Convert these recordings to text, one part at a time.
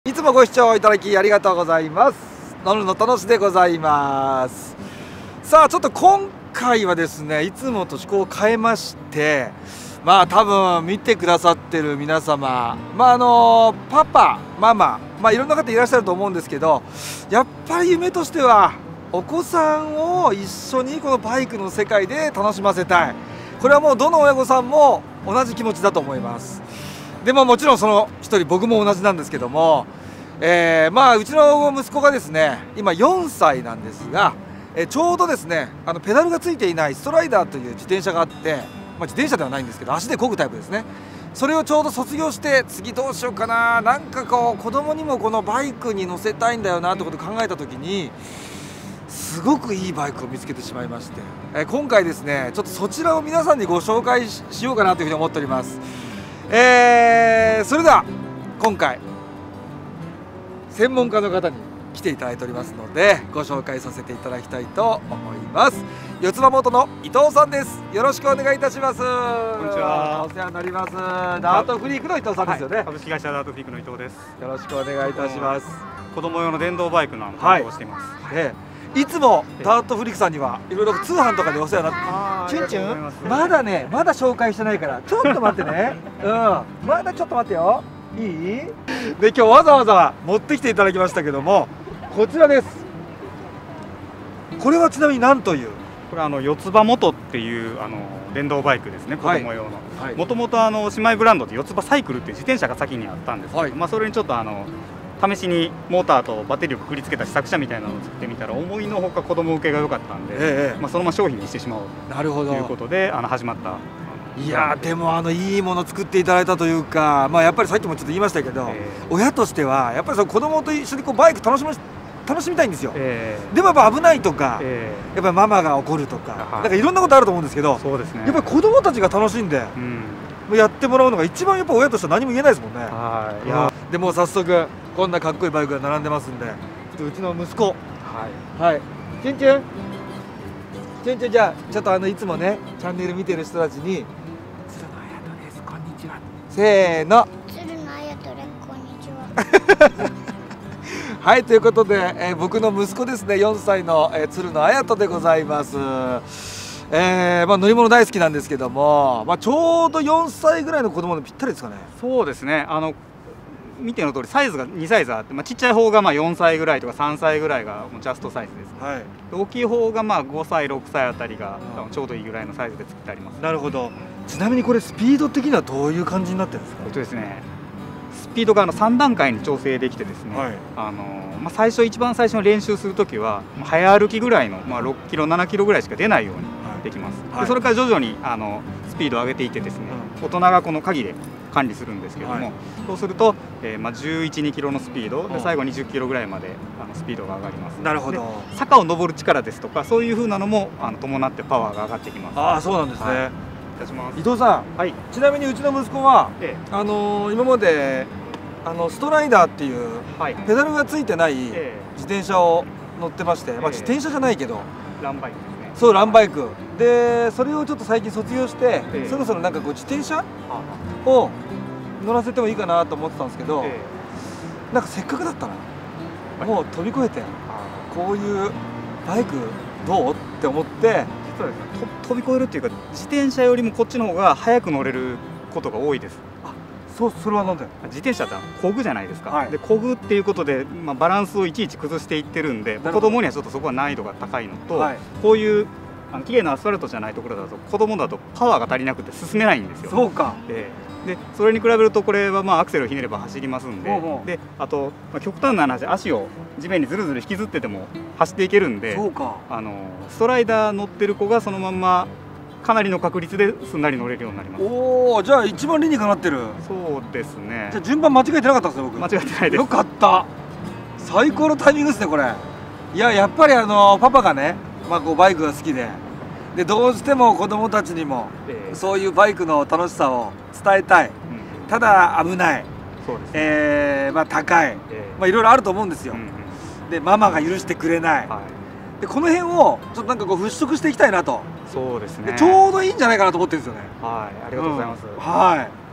いつもご視聴いただきありがとうございます。乗るの楽しでございます。さあちょっと今回はですね、いつもと趣向を変えまして、多分見てくださってる皆様、パパママ、いろんな方いらっしゃると思うんですけど、やっぱり夢としてはお子さんを一緒にこのバイクの世界で楽しませたい。これはもうどの親御さんも同じ気持ちだと思います。でももちろんその一人僕も同じなんですけども、うちの息子がですね今4歳なんですが、ちょうどですねペダルがついていないストライダーという自転車があって、自転車ではないんですけど足で漕ぐタイプですね。それをちょうど卒業して次どうしようかな、なんかこう子供にもこのバイクに乗せたいんだよなってことを考えた時に、すごくいいバイクを見つけてしまいまして、今回ですねちょっとそちらを皆さんにご紹介しようかなというふうに思っております。それでは今回専門家の方に来ていただいておりますのでご紹介させていただきたいと思います。四つ葉元の伊藤さんです。よろしくお願いいたします。こんにちは。 お世話になります。ダートフリークの伊藤さんですよね。 株式会社ダートフリークの伊藤です。 よろしくお願いいたします。 子供用の電動バイクの担当をしています。 いつもダートフリークさんにはいろいろ通販とかでお世話になって、チュンチュンまだ紹介してないからちょっと待ってね。まだちょっと待ってよ。いい？で今日わざわざ持ってきていただきましたけども、こちらです。これはちなみに何という？ これ四つ葉元っていう電動バイクですね、子供用の。もともと姉妹ブランドで四つ葉サイクルっていう自転車が先にあったんですけど、それにちょっと試しにモーターとバッテリーをくくりつけた試作車みたいなのを作ってみたら、思いのほか子供受けが良かったんで、そのまま商品にしてしまおうということで始まった。 いやでもいいもの作っていただいたというか、やっぱりさっきもちょっと言いましたけど、親としてはやっぱりその子供と一緒にバイク楽しみたいんですよ。でもやっぱ危ないとか、やっぱりママが怒るとか、なんかいろんなことあると思うんですけど、 そうですね、 やっぱり子供たちが楽しんで、やってもらうのが一番やっぱ親としては何も言えないですもんね。でもう早速こんなかっこいいバイクが並んでますんで、ちょっとうちの息子、チュンチュンチュンチュン、じゃあちょっといつもねチャンネル見てる人たちに「鶴野彩斗です、こんにちは」せーの。 鶴野彩斗です、こんにちは。 はい、ということで、僕の息子ですね、4歳の、鶴野彩斗でございます。乗り物大好きなんですけども、ちょうど4歳ぐらいの子供にぴったりですかね。 そうですね、見ての通りサイズが2サイズあって、ちっちゃい方が4歳ぐらいとか3歳ぐらいがもうジャストサイズです、大きい方が5歳6歳あたりがちょうどいいぐらいのサイズで作ってあります。 なるほど。ちなみにこれスピード的にはどういう感じになってるんですか？ ですね、スピードが3段階に調整できてですね、一番最初の練習するときは早歩きぐらいの、6キロ7キロぐらいしか出ないようにできます。でそれから徐々にスピードを上げていってですね、大人がこの鍵で管理するんですけども、そうすると、11、2キロのスピードで最後20キロぐらいまでスピードが上がります。 なるほど。 坂を登る力ですとかそういう風なのも伴ってパワーが上がってきます。 ああ、そうなんですね。伊藤さん、ちなみにうちの息子は、今までストライダーっていうペダルがついてない自転車を乗ってまして、自転車じゃないけどランバイクですね。 そう、ランバイクで、それをちょっと最近卒業して、そろそろなんか自転車を乗らせてもいいかなと思ってたんですけど、なんかせっかくだったらもう飛び越えてこういうバイクどうって思って、 実はですね、飛び越えるっていうか自転車よりもこっちの方が早く乗れることが多いです。 それはなんで？ 自転車って漕ぐじゃないですか。で漕ぐっていうことで、バランスをいちいち崩していってるんで、子供にはちょっとそこは難易度が高いのと、こういう綺麗なアスファルトじゃないところだと子供だとパワーが足りなくて進めないんですよ。 そうか。 でそれに比べるとこれはアクセルをひねれば走りますんで、であと極端な話、足を地面にずるずる引きずってても走っていけるんで、ストライダー乗ってる子がそのまんまかなりの確率ですんなり乗れるようになります。 おお、じゃあ一番理にかなってる。 そうですね。 じゃあ順番間違えてなかったんですね、僕。 間違えてないです。 よかった。最高のタイミングですね、これ。いや、やっぱりパパがね、バイクが好きで、どうしても子供たちにもそういうバイクの楽しさを伝えたい。ただ危ない。そうですね。高い。いろいろあると思うんですよ。で、ママが許してくれない。で、この辺をちょっとなんか払拭していきたいなと。 そうですね。 ちょうどいいんじゃないかなと思ってるんですよね。 ありがとうございます。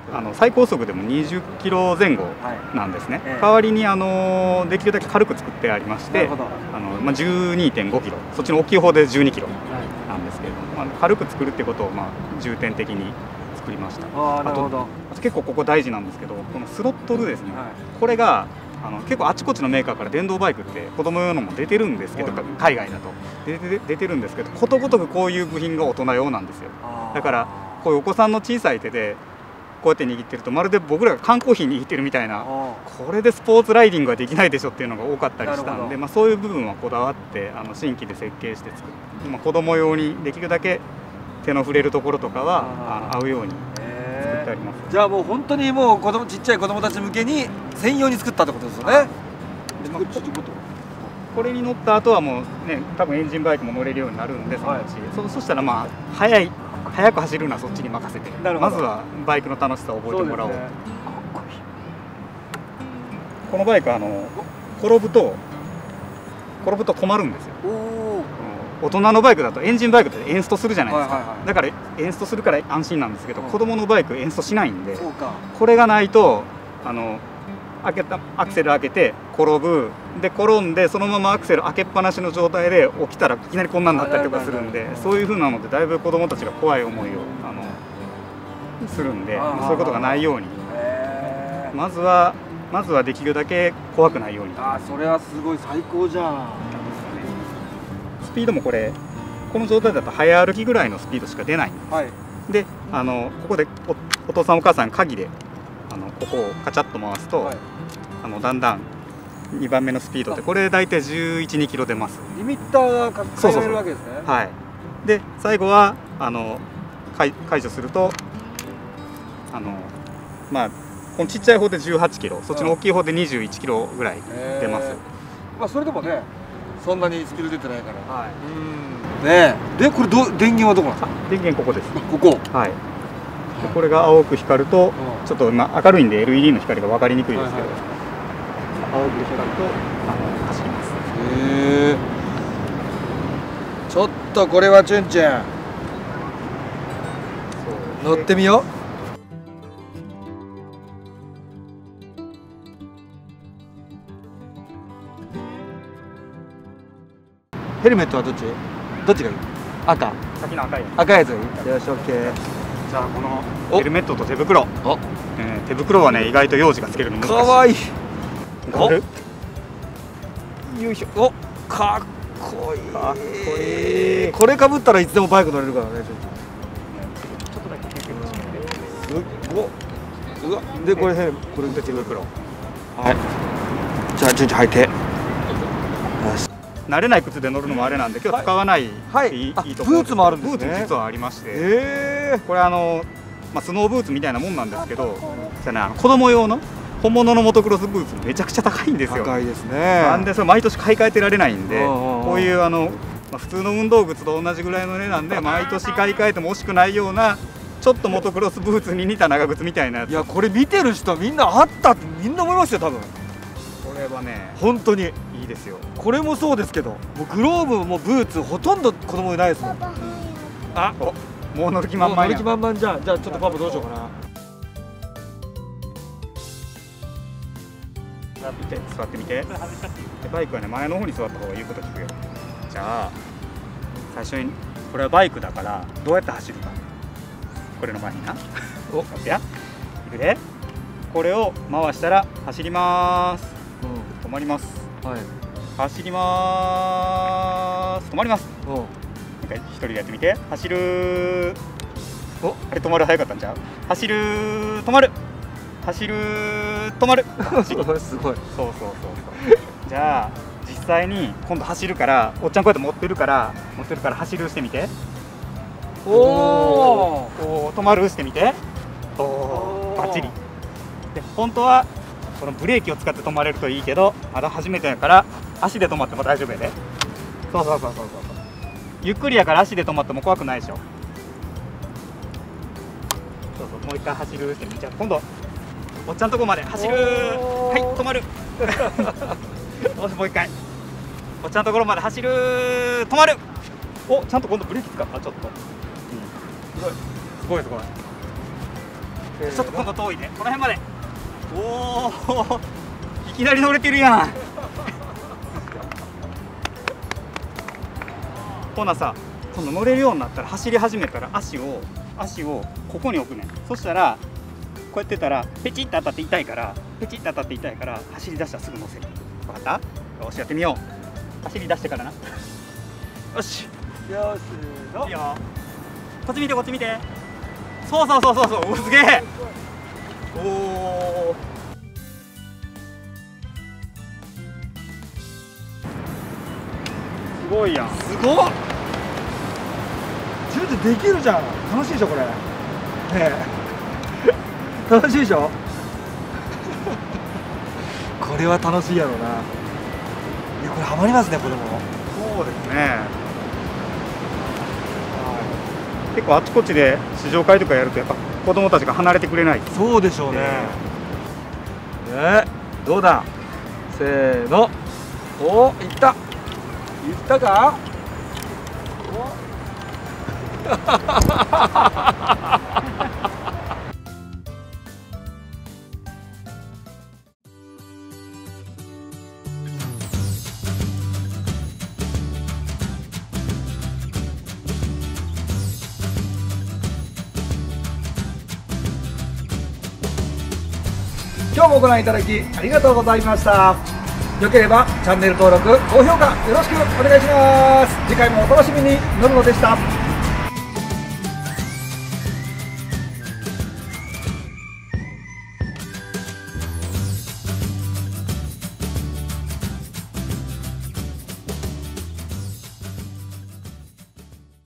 最高速でも20キロ前後なんですね。代わりにできるだけ軽く作ってありまして、12.5キロ、そっちの大きい方で12キロなんですけれども、軽く作るってことを重点的に作りました。あと結構ここ大事なんですけど、このスロットルですね、これが結構あちこちのメーカーから電動バイクって子供用のも出てるんですけど、海外だと出てるんですけど、ことごとくこういう部品が大人用なんですよ。だからこういうお子さんの小さい手でこうやって握ってると、まるで僕らが缶コーヒー握ってるみたいな、これでスポーツライディングはできないでしょっていうのが多かったりしたんで、そういう部分はこだわって新規で設計して作って、子供用にできるだけ手の触れるところとかは合うように作ってあります。 じゃあもう本当にもうちっちゃい子供たち向けに専用に作ったってことですよね。 これに乗った後はもうね、多分エンジンバイクも乗れるようになるんで、そしたら速く走るのはそっちに任せて、まずはバイクの楽しさを覚えてもらおう。このバイク転ぶと止まるんですよ。大人のバイクだとエンジンバイクってエンストするじゃないですか。だからエンストするから安心なんですけど、子供のバイクエンストしないんで、これがないとアクセル開けて転んでそのままアクセル開けっぱなしの状態で起きたらいきなりこんなになったりとかするんで、そういう風なのでだいぶ子どもたちが怖い思いをするんで、そういうことがないようにまずはできるだけ怖くないように。 それはすごい最高じゃん。 スピードもこの状態だと早歩きぐらいのスピードしか出ないんです。でここでお父さんお母さん鍵でここをカチャッと回すと、だんだん2番目のスピードで、これ大体11、2キロ出ます。 リミッターが変えるわけですね。 はい。で最後は解除するとこのちっちゃい方で18キロ、そっちの大きい方で21キロぐらい出ます。 それでもね、そんなにスピード出てないから。ねえ。でこれ電源はどこなんですか？ 電源ここです。 ここ。 はい。これが青く光ると、ちょっと明るいんで LED の光が分かりにくいですけど、青く光ると走ります。 ちょっとこれはチュンチュン乗ってみよう。ヘルメットはどっちがいい？赤。 先の赤いやつ。 赤いやつがいい。よし、オッケー。 じゃあこのヘルメットと手袋、手袋はね意外と幼児がつけるの難しい。 かわいい。 よいしょ。 お、かっこいい。かっこいい。これかぶったらいつでもバイク乗れるからね。 ちょっとだけ手袋してみて。 うわ。でこれで手袋。はい。じゃあ順々履いて。 慣れない靴で乗るのもあれなんで、今日使わないいいところ。 ブーツもあるんですね。 ブーツ実はありまして、これスノーブーツみたいなもんなんですけど、子供用の本物のモトクロスブーツめちゃくちゃ高いんですよ。 高いですね。 なんでそれ毎年買い替えてられないんで、こういう普通の運動靴と同じぐらいの値段で毎年買い替えても惜しくないようなちょっとモトクロスブーツに似た長靴みたいなやつ。 いやこれ見てる人みんなあったってみんな思いますよ多分。 これはね本当にいいですよ。 これもそうですけど、もうグローブもブーツほとんど子供いないですもん。 もう乗る気満々や。 乗る気満々じゃあちょっとパパどうしようかな。 座ってみて。バイクはね前の方に座った方が言うこと聞くよ。じゃあ最初にこれはバイクだからどうやって走るか。これの前にな。お、待ってや。いくで。これを回したら走ります。止まります。はい。走ります。止まります。一人でやってみて。走る。お、あれ止まる早かったんちゃう？走る、止まる。走る、止まる。 すごい。そう。 じゃあ実際に今度走るから、おっちゃんこうやって持ってるから走るしてみて。止まるしてみて。バッチリ。で本当はこのブレーキを使って止まれるといいけど、まだ初めてやから足で止まっても大丈夫やで。そう。ゆっくりやから足で止まっても怖くないでしょ。そうもう一回走るしてみちゃう。今度おっちゃんとこまで走る。はい、止まる。よしもう一回おっちゃんところまで走る。止まる。お、ちゃんと今度ブレーキ使った。ちょっと、すごい。 ちょっと今度遠いね、この辺まで。おお、いきなり乗れてるやん。ほなさ、今度乗れるようになったら、走り始めたら足をここに置くねん。そしたらこうやってたらペチッと当たって痛いから、走り出したらすぐ乗せる。分かった？よし、やってみよう。走り出してからな。よし、よしの、いいよ。こっち見て、こっち見て。そうそうそうそうそう、お、すげえ。おお、すごいやん。 すごっ。ジューできるじゃん。楽しいでしょこれ。ねえ楽しいでしょこれは楽しいやろうな。いや、これハマりますね、子供。 そうですね。結構あちこちで試乗会とかやるとやっぱ子供たちが離れてくれない。 そうでしょうね。どうだ。せーの。お、いった。いったか。今日もご覧いただきありがとうございました。よければチャンネル登録、高評価よろしくお願いします。次回もお楽しみに。のるのでした。